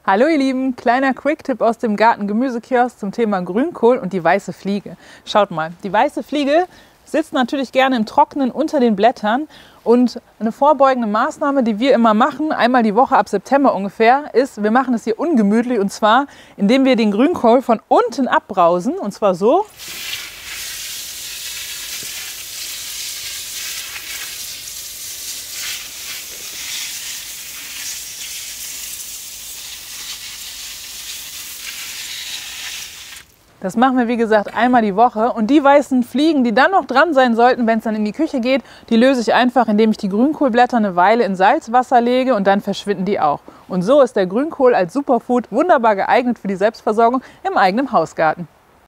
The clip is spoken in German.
Hallo ihr Lieben, kleiner Quick-Tipp aus dem Garten-Gemüsekiosk zum Thema Grünkohl und die weiße Fliege. Schaut mal, die weiße Fliege sitzt natürlich gerne im Trockenen unter den Blättern und eine vorbeugende Maßnahme, die wir immer machen, einmal die Woche ab September ungefähr, ist, wir machen es hier ungemütlich und zwar, indem wir den Grünkohl von unten abbrausen und zwar so. Das machen wir, wie gesagt, einmal die Woche. Und die weißen Fliegen, die dann noch dran sein sollten, wenn es dann in die Küche geht, die löse ich einfach, indem ich die Grünkohlblätter eine Weile in Salzwasser lege und dann verschwinden die auch. Und so ist der Grünkohl als Superfood wunderbar geeignet für die Selbstversorgung im eigenen Hausgarten.